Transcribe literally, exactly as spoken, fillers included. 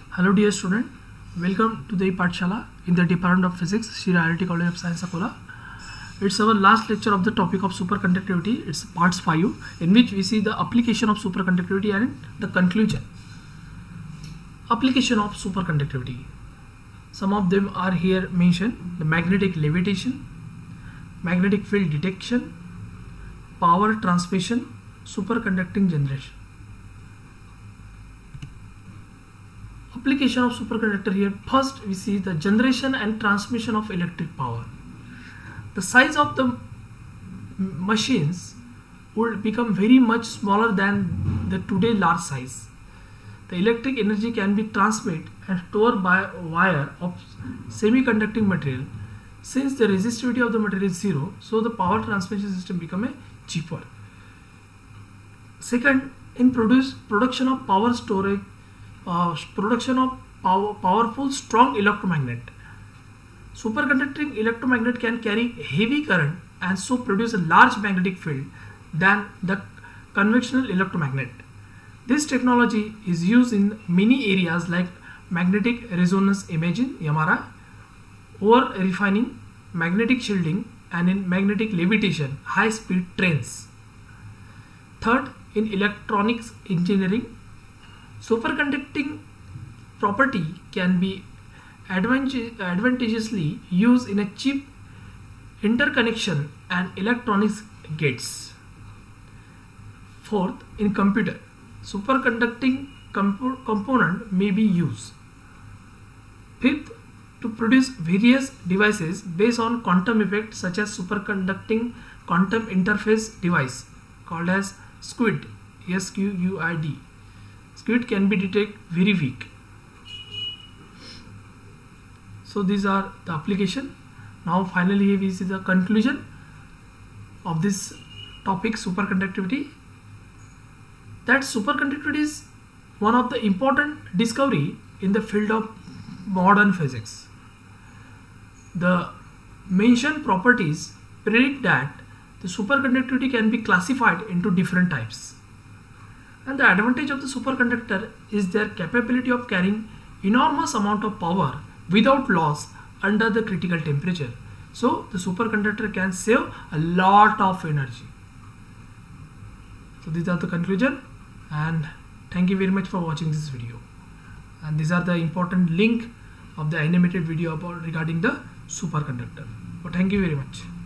Hello dear student, welcome to the Pathshala in the Department of Physics, Shri I I T College of Science, Akola. It's our last lecture of the topic of superconductivity. It's parts five, in which we see the application of superconductivity and the conclusion. Application of superconductivity. Some of them are here mentioned: the magnetic levitation, magnetic field detection, power transmission, superconducting generation. Application of superconductor here. First we see the generation and transmission of electric power. The size of the machines would become very much smaller than the today large size. The electric energy can be transmitted and stored by a wire of semiconducting material. Since the resistivity of the material is zero, so the power transmission system become a cheaper. Second, in produce production of power storage, uh, production of power, powerful strong electromagnet. Superconducting electromagnet can carry heavy current and so produce a large magnetic field than the conventional electromagnet. This technology is used in many areas like magnetic resonance imaging (M R I), over refining, magnetic shielding, and in magnetic levitation, high-speed trains. Third, in electronics engineering, superconducting property can be advantageously used in a chip interconnection and electronics gates. Fourth, in computer, superconducting comp component may be used. Fifth, to produce various devices based on quantum effect, such as superconducting quantum interface device called as SQUID, S Q U I D. SQUID can be detected very weak. So these are the application. Now finally we see the conclusion of this topic, superconductivity. That superconductivity is one of the important discovery in the field of modern physics. The mentioned properties predict that the superconductivity can be classified into different types. And the advantage of the superconductor is their capability of carrying enormous amount of power without loss under the critical temperature. So the superconductor can save a lot of energy. So these are the conclusion, and thank you very much for watching this video. And these are the important link of the animated video about regarding the superconductor. So thank you very much.